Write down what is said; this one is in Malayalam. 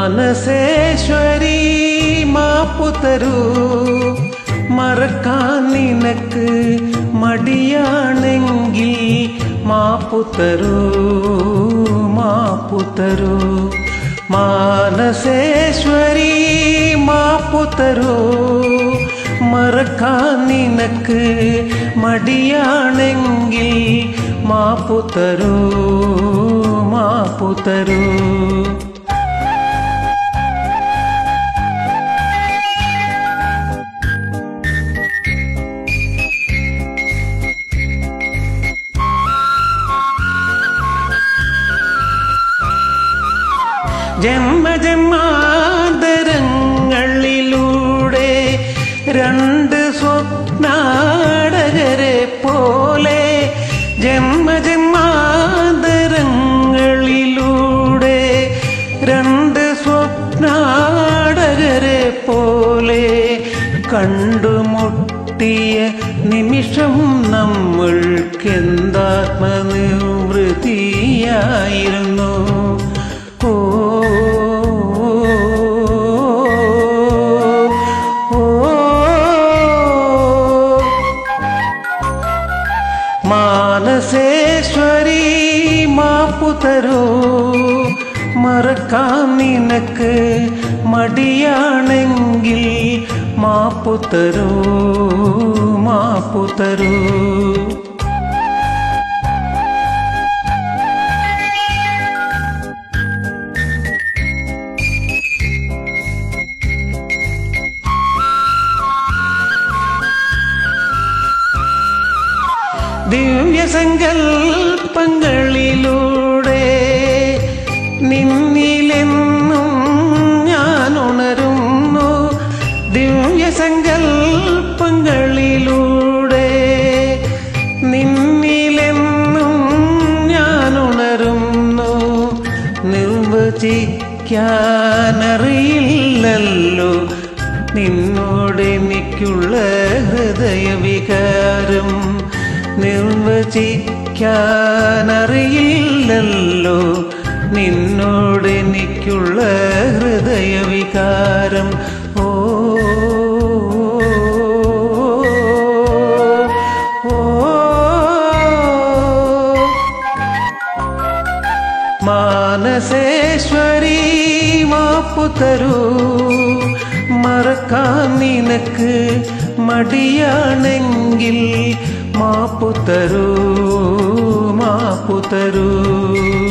മാനസേശ്വരി മാപ്പു തരൂ മറക്കാൻ നിനക്ക് മടിയാണെങ്കിൽ മാപ്പു തരൂ മാപ്പു തരൂ മാനസേശ്വരി മാപ്പു തരൂ മറക്കാൻ നിനക്ക് മടിയാണെങ്കിൽ മാപ്പു തരൂ മാപ്പു തരൂ ജന്മജന്മാന്തരങ്ങളിലൂടെ രണ്ട് സ്വപ്നാടകരെ പോലെ ജന്മജന്മാന്തരങ്ങളിലൂടെ രണ്ട് സ്വപ്നാടകരെ പോലെ കണ്ടുമുട്ടിയ നിമിഷം നമ്മൾക്കെന്താത്മനിവൃത്തിയായിരുന്നു മാനസേശ്വരി മാപ്പു തരൂ മറക്കാൻ നിനക്ക് മടിയാണെങ്കിൽ മാപ്പു തരൂ മാപ്പു തരൂ ദിവ്യസങ്കൽപ്പങ്ങളിലൂടെ നിന്നിലെന്നും ഞാൻ ഉണരുന്നു ദിവ്യസങ്കൽപ്പങ്ങളിലൂടെ നിന്നിലെന്നും ഞാൻ ഉണരുന്നു നിർവചിക്കാനറിയില്ലല്ലോ നിന്നോടെനിക്കുള്ള ഹൃദയവികാരം നിർവചിക്കാനറിയില്ലല്ലോ നിന്നോടെനിക്കുള്ള ഹൃദയവികാരം ഓ മാനസേശ്വരി മാപ്പു തരൂ മറക്കാൻ നിനക്ക് മടിയാണെങ്കിൽ മാപ്പു തരൂ മാപ്പു തരൂ